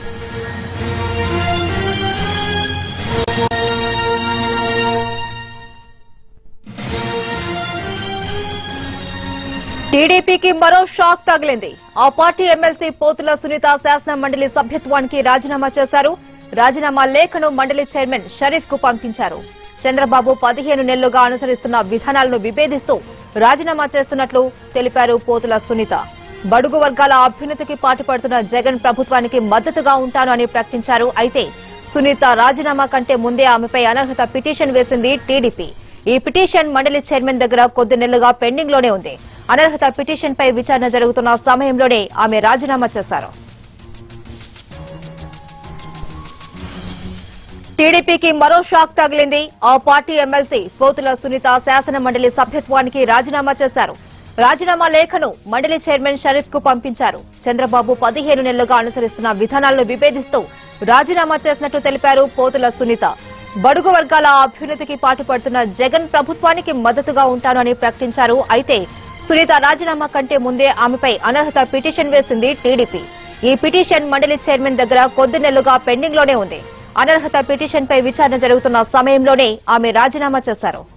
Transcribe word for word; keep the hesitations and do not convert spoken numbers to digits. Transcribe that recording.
టీడీపీకి మరో షాక్ తగిలింది. ఆ పార్టీ ఎమ్మెల్సీ పోతుల సునీత శాసన మండలి సభ్యత్వానికి రాజీనామా చేశారు. రాజీనామా లేఖను మండలి చైర్మన్ షరీఫ్ కు పంపించారు. చంద్రబాబు పదిహేను నెలలుగా అనుసరిస్తున్న విధానాలను విభేదిస్తూ రాజీనామా చేస్తున్నట్లు తెలిపారు పోతుల సునీత. బడుగు వర్గాల అభ్యున్నతికి పాటుపడుతున్న జగన్ ప్రభుత్వానికి మద్దతుగా ఉంటాను అని ప్రకటించారు. అయితే సునీత రాజీనామా కంటే ముందే ఆమెపై అనర్హత పిటిషన్ వేసింది టీడీపీ. ఈ పిటిషన్ మండలి చైర్మన్ దగ్గర కొద్ది నెలలుగా పెండింగ్ లోనే ఉంది. అనర్హత పిటిషన్ పై విచారణ జరుగుతున్న సమయంలోనే ఆమె రాజీనామా చేశారు. టీడీపీకి మరో షాక్ తగిలింది. ఆ పార్టీ ఎమ్మెల్సీ పోతుల సునీత శాసన మండలి సభ్యత్వానికి రాజీనామా చేశారు. రాజీనామా లేఖను మండలి చైర్మన్ షరీఫ్ కు పంపించారు. చంద్రబాబు పదిహేను నెలలుగా అనుసరిస్తున్న విధానాలను విభేదిస్తూ రాజీనామా చేసినట్టు తెలిపారు పోతుల సునీత. బడుగు వర్గాల అభ్యున్నతికి పాటుపడుతున్న జగన్ ప్రభుత్వానికి మద్దతుగా ఉంటాను అని ప్రకటించారు. అయితే సునీత రాజీనామా కంటే ముందే ఆమెపై అనర్హత పిటిషన్ వేసింది టీడీపీ. ఈ పిటిషన్ మండలి చైర్మన్ దగ్గర కొద్ది నెలలుగా పెండింగ్ లోనే ఉంది. అనర్హత పిటిషన్ పై విచారణ జరుగుతున్న సమయంలోనే ఆమె రాజీనామా చేశారు.